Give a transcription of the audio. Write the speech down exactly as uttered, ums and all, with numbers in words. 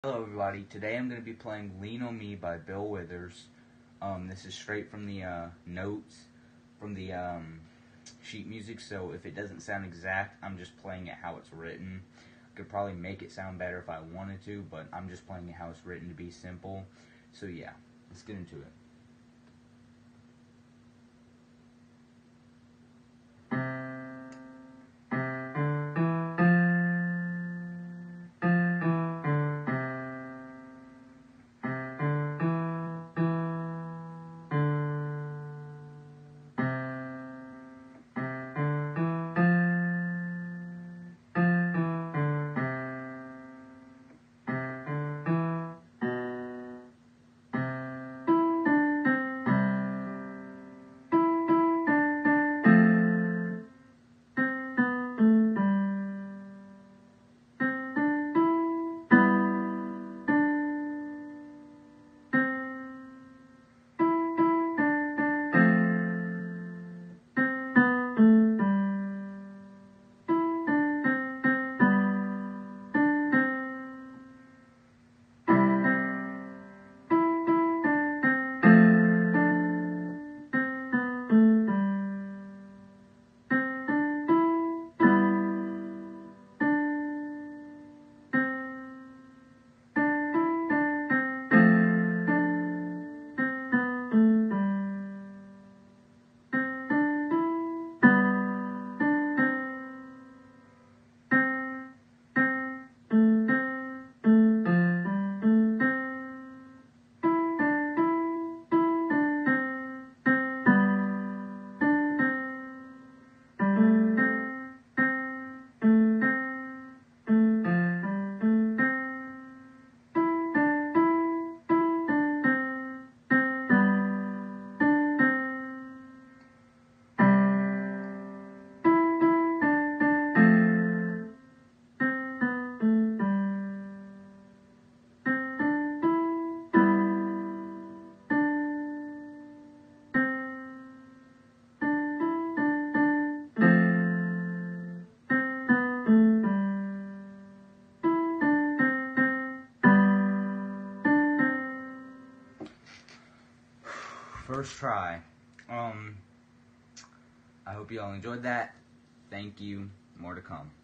Hello everybody, today I'm going to be playing Lean On Me by Bill Withers. Um, this is straight from the uh, notes, from the um, sheet music, so if it doesn't sound exact, I'm just playing it how it's written. I could probably make it sound better if I wanted to, but I'm just playing it how it's written to be simple. So yeah, let's get into it. First try. Um, I hope you all enjoyed that. Thank you. More to come.